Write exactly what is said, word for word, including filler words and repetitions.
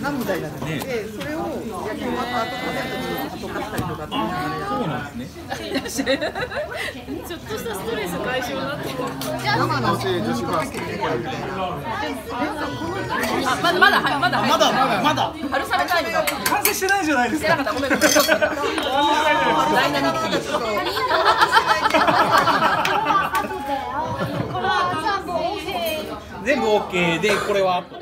缶みたいになってて、それを野球終わった後ポテトに溶かしたりとかっていうのがそうなんですね。 ちょっとしたストレス解消になってる。 山の教え女子バスケみたいな。 あ、まだまだまだまだまだまだ春雨タイムが完成してないじゃないですか。 なかったごめんごめん。ダイナミックに。 全部 オーケー でこれは。